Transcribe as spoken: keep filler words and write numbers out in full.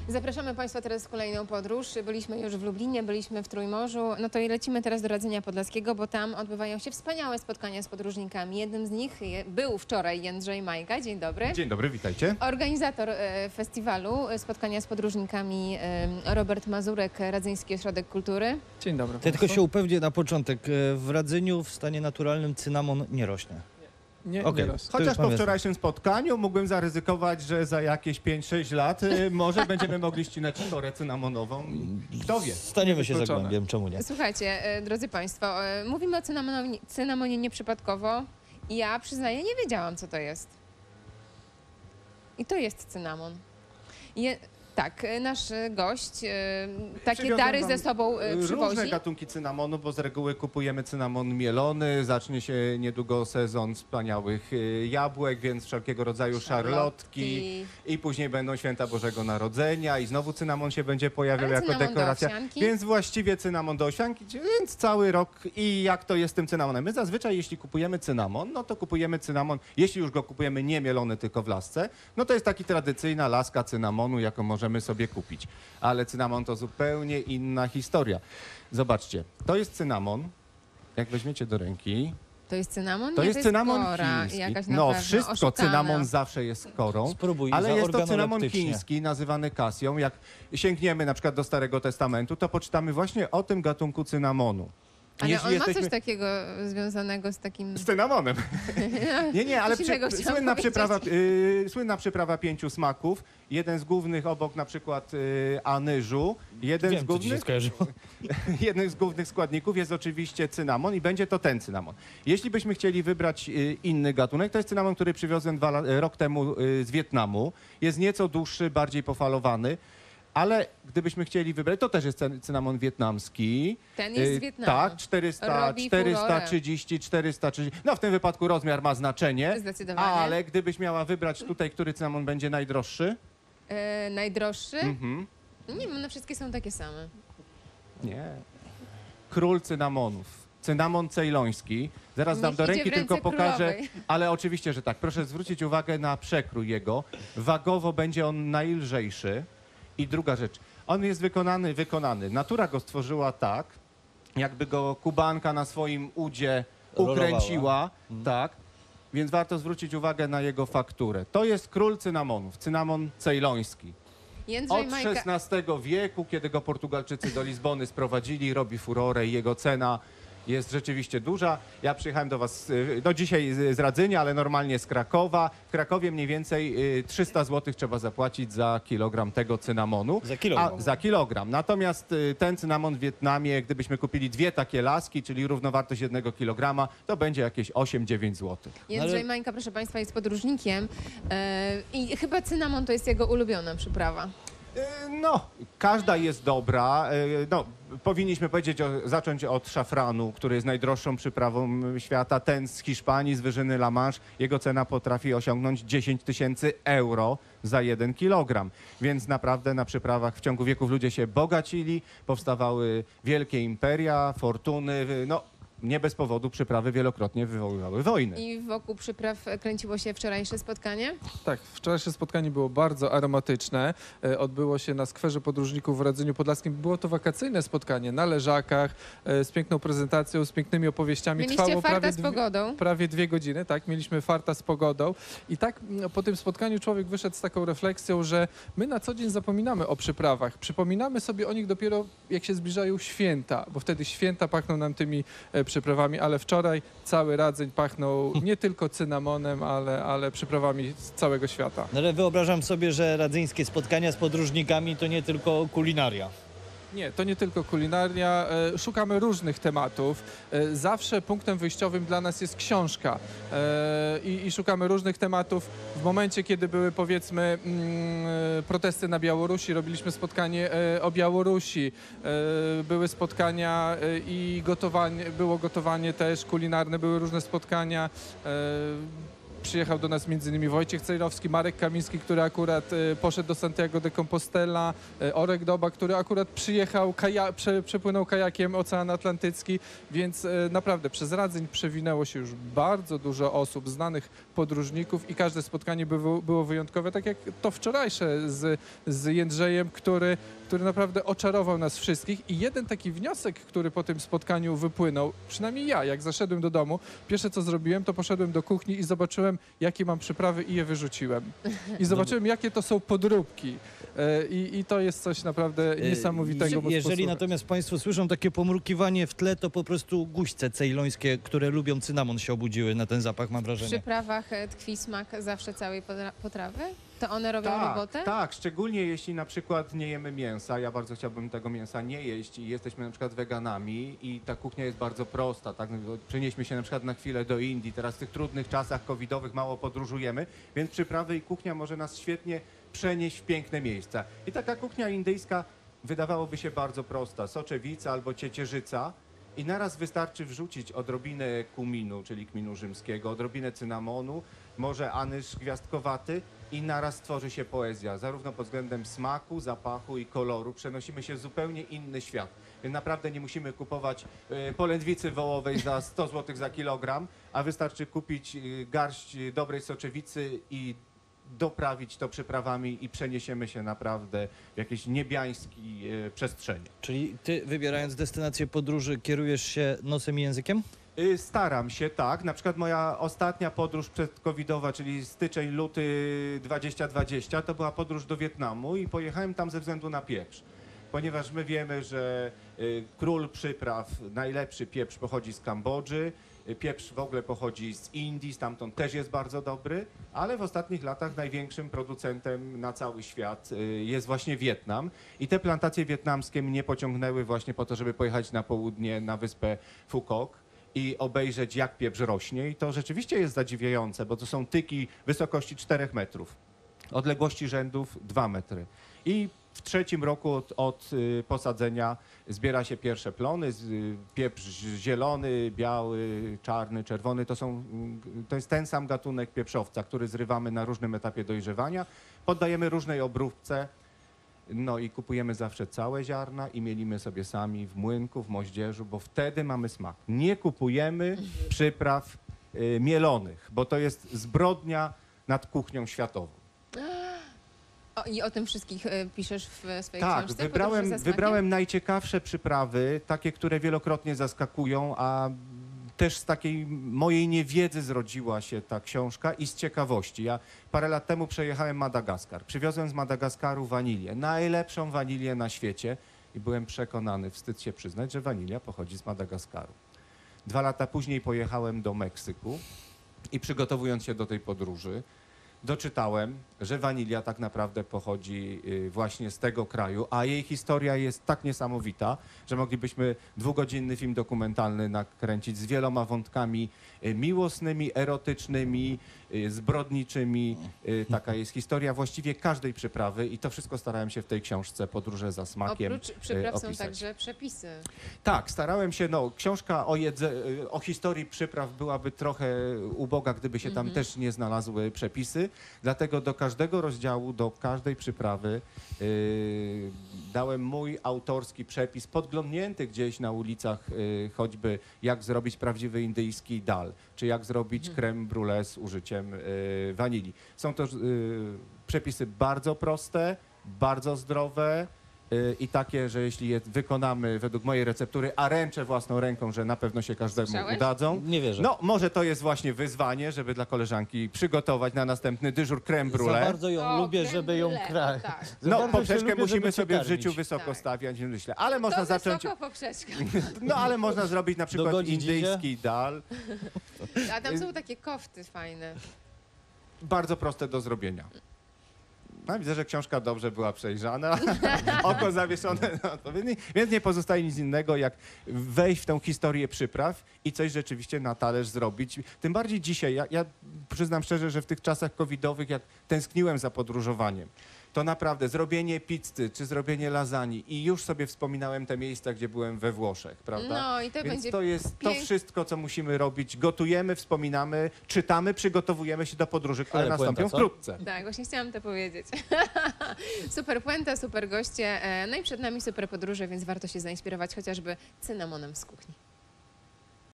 Zapraszamy Państwa teraz w kolejną podróż. Byliśmy już w Lublinie, byliśmy w Trójmorzu, no to i lecimy teraz do Radzenia Podlaskiego, bo tam odbywają się wspaniałe spotkania z podróżnikami. Jednym z nich był wczoraj Jędrzej Majka. Dzień dobry. Dzień dobry, witajcie. Organizator e, festiwalu, e, spotkania z podróżnikami e, Robert Mazurek, Radzyński Ośrodek Kultury. Dzień dobry. Ja tylko się upewnię na początek. W Radzeniu w stanie naturalnym cynamon nie rośnie. Nie, Okej. nie raz. Chociaż po mamy- wczorajszym spotkaniu mógłbym zaryzykować, że za jakieś pięć sześć lat y, może będziemy mogli ścinać skorę cynamonową. Kto wie? Staniemy się Wykluczone. zagłębiem, czemu nie? Słuchajcie, e, drodzy Państwo, e, mówimy o cynamonie, cynamonie nieprzypadkowo. Ja przyznaję, nie wiedziałam, co to jest. I to jest cynamon. Je, tak, e, nasz e, gość e, takie Przywiozłem dary wam ze sobą e, Różne przywozi. gatunki cynamonu, bo z reguły kupujemy cynamon mielony. Zacznie się niedługo sezon wspaniałych y, jabłek, więc wszelkiego rodzaju szarlotki. I później będą święta Bożego Narodzenia i znowu cynamon się będzie pojawiał Ale jako cynamon do dekoracja. owsianki? Więc właściwie cynamon do owsianki, więc cały rok. I jak to jest z tym cynamonem? My zazwyczaj, jeśli kupujemy cynamon, no to kupujemy cynamon, jeśli już go kupujemy nie mielony, tylko w lasce, no to jest taki tradycyjna laska cynamonu, jaką możemy sobie kupić. Ale cynamon to zupełnie inna historia. Zobaczcie, to jest cynamon, jak weźmiecie do ręki, To jest cynamon? to Nie, jest cynamon kora, chiński. jakaś na No pewno wszystko, oszukana. cynamon zawsze jest korą. Spróbuj Ale za jest to cynamon organoleptycznie. chiński, nazywany kasją. Jak sięgniemy na przykład do Starego Testamentu, to poczytamy właśnie o tym gatunku cynamonu. Ale Jeśli on ma jesteśmy- coś takiego związanego z takim... Z cynamonem. Nie, nie, ale Coś innego przy, chciałam słynna, powiedzieć. przyprawa, y, słynna przyprawa pięciu smaków. Jeden z głównych obok na przykład y, anyżu. Jeden z, Wiem, co ci się głównych, skojarzyło. jeden z głównych składników jest oczywiście cynamon i będzie to ten cynamon. Jeśli byśmy chcieli wybrać y, inny gatunek, to jest cynamon, który przywiozłem dwa, la- rok temu y, z Wietnamu. Jest nieco dłuższy, bardziej pofalowany. Ale gdybyśmy chcieli wybrać, to też jest cyn- cynamon wietnamski. Ten jest z Y, Wietnamu. Tak, czterysta, Robi czterysta trzydzieści, czterysta trzydzieści. No w tym wypadku rozmiar ma znaczenie. Zdecydowanie. Ale gdybyś miała wybrać tutaj, który cynamon będzie najdroższy? E, najdroższy? Mhm. Nie wiem, one wszystkie są takie same. Nie. Król cynamonów. Cynamon ceyloński. Zaraz dam Niech do idzie ręki, w ręce tylko pokażę. królowej. Ale oczywiście, że tak. Proszę zwrócić uwagę na przekrój jego. Wagowo będzie on najlżejszy. I druga rzecz. On jest wykonany, wykonany. Natura go stworzyła tak, jakby go Kubanka na swoim udzie ukręciła. Tak. Więc warto zwrócić uwagę na jego fakturę. To jest król cynamonów. Cynamon ceyloński. Jędrzej Od Majka... szesnastego wieku, kiedy go Portugalczycy do Lizbony sprowadzili, robi furorę i jego cena jest rzeczywiście duża. Ja przyjechałem do was, y, no dzisiaj z z Radzynia, ale normalnie z Krakowa. W Krakowie mniej więcej y, trzysta złotych trzeba zapłacić za kilogram tego cynamonu. Za kilogram. A, za kilogram. Natomiast y, ten cynamon w Wietnamie, gdybyśmy kupili dwie takie laski, czyli równowartość jednego kilograma, to będzie jakieś osiem dziewięć złotych. Jędrzej Ale- Mańka, proszę Państwa, jest podróżnikiem e, i chyba cynamon to jest jego ulubiona przyprawa. E, No, każda jest dobra. E, No, powinniśmy powiedzieć o, zacząć od szafranu, który jest najdroższą przyprawą świata. Ten z Hiszpanii, z wyżyny La Manche, jego cena potrafi osiągnąć dziesięć tysięcy euro za jeden kilogram. Więc naprawdę na przyprawach w ciągu wieków ludzie się bogacili, powstawały wielkie imperia, fortuny. No, nie bez powodu przyprawy wielokrotnie wywoływały wojny. I wokół przypraw kręciło się wczorajsze spotkanie. Tak, wczorajsze spotkanie było bardzo aromatyczne. E, Odbyło się na skwerze podróżników w Radzeniu Podlaskim. Było to wakacyjne spotkanie na leżakach, e, z piękną prezentacją, z pięknymi opowieściami. Mieliście Trwało farta prawie z dwie- pogodą. Prawie dwie godziny, tak, mieliśmy farta z pogodą i tak mm, po tym spotkaniu człowiek wyszedł z taką refleksją, że my na co dzień zapominamy o przyprawach. Przypominamy sobie o nich dopiero jak się zbliżają święta, bo wtedy święta pachną nam tymi e, przyprawami, ale wczoraj cały Radzeń pachnął nie tylko cynamonem, ale, ale przyprawami z całego świata. No ale wyobrażam sobie, że radzyńskie spotkania z podróżnikami to nie tylko kulinaria. Nie, to nie tylko kulinaria. E, Szukamy różnych tematów. E, Zawsze punktem wyjściowym dla nas jest książka. E, I, i szukamy różnych tematów. W momencie, kiedy były powiedzmy mm, e, protesty na Białorusi, robiliśmy spotkanie e, o Białorusi. E, Były spotkania e, i gotowanie, było gotowanie też kulinarne, były różne spotkania. E, przyjechał do nas między innymi Wojciech Cejrowski, Marek Kamiński, który akurat e, poszedł do Santiago de Compostela, e, Orek Doba, który akurat przyjechał, kaja, prze, przepłynął kajakiem Ocean Atlantycki, więc e, naprawdę przez Radzyń przewinęło się już bardzo dużo osób, znanych podróżników i każde spotkanie było, było wyjątkowe, tak jak to wczorajsze z, z Jędrzejem, który, który naprawdę oczarował nas wszystkich. I jeden taki wniosek, który po tym spotkaniu wypłynął, przynajmniej ja, jak zaszedłem do domu, pierwsze co zrobiłem, to poszedłem do kuchni i zobaczyłem, jakie mam przyprawy i je wyrzuciłem. I zobaczyłem, jakie to są podróbki. E, I, i to jest coś naprawdę niesamowitego. Je- Jeżeli natomiast Państwo słyszą takie pomrukiwanie w tle, to po prostu guźce cejlońskie, które lubią cynamon, się obudziły na ten zapach, mam W wrażenie. przyprawach e, tkwi smak zawsze całej potra- potrawy? To one robią Tak, robotę? tak, szczególnie jeśli na przykład nie jemy mięsa. Ja bardzo chciałbym tego mięsa nie jeść i jesteśmy na przykład weganami i ta kuchnia jest bardzo prosta. Tak? Przenieśmy się na przykład na chwilę do Indii. Teraz w tych trudnych czasach covidowych mało podróżujemy, więc przyprawy i kuchnia może nas świetnie przenieść w piękne miejsca. I taka kuchnia indyjska wydawałoby się bardzo prosta. Soczewica albo ciecierzyca. I naraz wystarczy wrzucić odrobinę kuminu, czyli kminu rzymskiego, odrobinę cynamonu, może anyż gwiazdkowaty i naraz tworzy się poezja. Zarówno pod względem smaku, zapachu i koloru przenosimy się w zupełnie inny świat. Więc naprawdę nie musimy kupować y, polędwicy wołowej za sto złotych za kilogram, a wystarczy kupić y, garść y, dobrej soczewicy i doprawić to przyprawami i przeniesiemy się naprawdę w jakieś niebiańskie y, przestrzenie. Czyli ty, wybierając destynację podróży, kierujesz się nosem i językiem? Y, Staram się, tak. Na przykład moja ostatnia podróż przedcovidowa, czyli styczeń, luty dwudziesty dwudziesty, to była podróż do Wietnamu i pojechałem tam ze względu na pieprz. Ponieważ my wiemy, że y, król przypraw, najlepszy pieprz pochodzi z Kambodży, y, pieprz w ogóle pochodzi z Indii, stamtąd też jest bardzo dobry, ale w ostatnich latach największym producentem na cały świat y, jest właśnie Wietnam. I te plantacje wietnamskie mnie pociągnęły właśnie po to, żeby pojechać na południe, na wyspę Phu Quoc i obejrzeć, jak pieprz rośnie. I to rzeczywiście jest zadziwiające, bo to są tyki wysokości czterech metrów, odległości rzędów dwa metry. I w trzecim roku od, od y, posadzenia zbiera się pierwsze plony. Z, y, pieprz zielony, biały, czarny, czerwony. To, są, y, to jest ten sam gatunek pieprzowca, który zrywamy na różnym etapie dojrzewania. Poddajemy różnej obróbce. No i kupujemy zawsze całe ziarna i mielimy sobie sami w młynku, w moździerzu, bo wtedy mamy smak. Nie kupujemy przypraw y, mielonych, bo to jest zbrodnia nad kuchnią światową. O, I o tym wszystkich e, piszesz w swojej Tak, książce? wybrałem, Podróże za smakiem? wybrałem najciekawsze przyprawy, takie, które wielokrotnie zaskakują, a też z takiej mojej niewiedzy zrodziła się ta książka i z ciekawości. Ja parę lat temu przejechałem Madagaskar. Przywiozłem z Madagaskaru wanilię, najlepszą wanilię na świecie i byłem przekonany, wstyd się przyznać, że wanilia pochodzi z Madagaskaru. Dwa lata później pojechałem do Meksyku i przygotowując się do tej podróży, doczytałem, że wanilia tak naprawdę pochodzi y, właśnie z tego kraju, a jej historia jest tak niesamowita, że moglibyśmy dwugodzinny film dokumentalny nakręcić z wieloma wątkami y, miłosnymi, erotycznymi, y, zbrodniczymi. Y, taka jest historia właściwie każdej przyprawy i to wszystko starałem się w tej książce Podróże za smakiem Oprócz y, przypraw są opisać. także przepisy. Tak, starałem się, no, książka o, jedze, o historii przypraw byłaby trochę uboga, gdyby się tam też nie znalazły przepisy, dlatego do każdego rozdziału, do każdej przyprawy yy, dałem mój autorski przepis, podglądnięty gdzieś na ulicach, yy, choćby jak zrobić prawdziwy indyjski dal, czy jak zrobić creme brulee z użyciem yy, wanilii. Są to yy, przepisy bardzo proste, bardzo zdrowe, y, i takie, że jeśli je wykonamy według mojej receptury, a ręczę własną ręką, że na pewno się każdemu Słyszałeś? udadzą. Nie wierzę. No, może to jest właśnie wyzwanie, żeby dla koleżanki przygotować na następny dyżur creme Za brulee. bardzo ją O, lubię, creme żeby ją brulee, krać. tak. No, poprzeczkę musimy sobie w życiu życiu wysoko Tak. stawiać, myślę. Ale można to zacząć, wysoko poprzeczka. no ale można zrobić na przykład Dogodzić idzie? indyjski dal. A tam są takie kofty fajne. Bardzo proste do zrobienia. No, widzę, że książka dobrze była przejrzana, oko zawieszone na odpowiedni, więc nie pozostaje nic innego, jak wejść w tę historię przypraw i coś rzeczywiście na talerz zrobić. Tym bardziej dzisiaj, ja, ja przyznam szczerze, że w tych czasach covidowych, jak tęskniłem za podróżowaniem, to naprawdę zrobienie pizzy czy zrobienie lasagne i już sobie wspominałem te miejsca, gdzie byłem we Włoszech, prawda? No i to Więc będzie to jest to pięk- wszystko, co musimy robić. Gotujemy, wspominamy, czytamy, przygotowujemy się do podróży, które Ale nastąpią puenta, co? wkrótce. Tak, właśnie chciałam to powiedzieć. Super puenta, super goście, e, no i przed nami super podróże, więc warto się zainspirować chociażby cynamonem z kuchni.